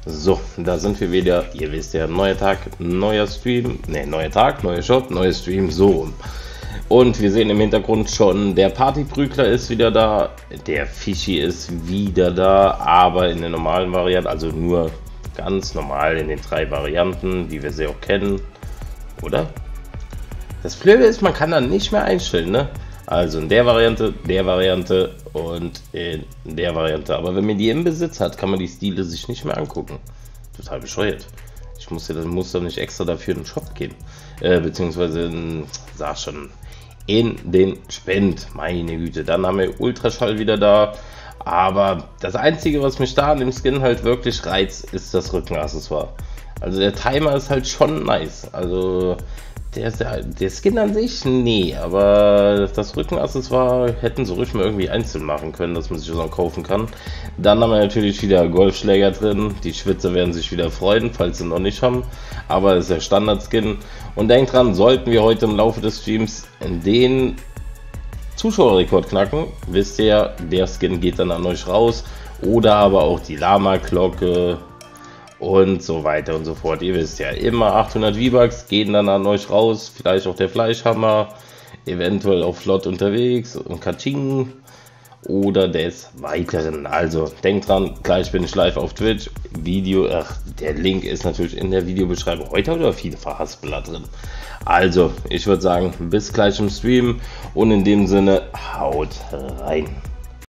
So, da sind wir wieder. Ihr wisst ja, neuer Tag, neuer Stream. Ne, neuer Tag, neuer Shop, neuer Stream, so. Und wir sehen im Hintergrund schon, der Partyprügler ist wieder da. Der Fischi ist wieder da, aber in der normalen Variante, also nur ganz normal in den 3 Varianten, wie wir sie auch kennen. Oder? Das Blöde ist, man kann dann nicht mehr einstellen, ne? Also in der Variante und in der Variante. Aber wenn man die im Besitz hat, kann man die Stile sich nicht mehr angucken. Total bescheuert. Ich muss doch nicht extra dafür in den Shop gehen. Beziehungsweise, sag schon, in den Spend. Meine Güte. Dann haben wir Ultraschall wieder da. Aber das Einzige, was mich da an dem Skin halt wirklich reizt, ist das Rückenaccessoire. Also der Timer ist halt schon nice. Also der Skin an sich, nee, aber das Rückenaccessoire hätten sie ruhig mal irgendwie einzeln machen können, dass man sich das auch kaufen kann. Dann haben wir natürlich wieder Golfschläger drin. Die Schwitzer werden sich wieder freuen, falls sie noch nicht haben. Aber das ist der Standard-Skin. Und denkt dran, sollten wir heute im Laufe des Streams den Zuschauerrekord knacken, wisst ihr, der Skin geht dann an euch raus. Oder aber auch die Lama-Glocke und so weiter und so fort. Ihr wisst ja, immer 800 V-Bucks gehen dann an euch raus. Vielleicht auch der Fleischhammer, eventuell auch flott unterwegs und Kaching oder des Weiteren. Also denkt dran, gleich bin ich live auf Twitch. Der Link ist natürlich in der Videobeschreibung. Heute oder viele Verhaspeler drin. Also, ich würde sagen, bis gleich im Stream und in dem Sinne, haut rein.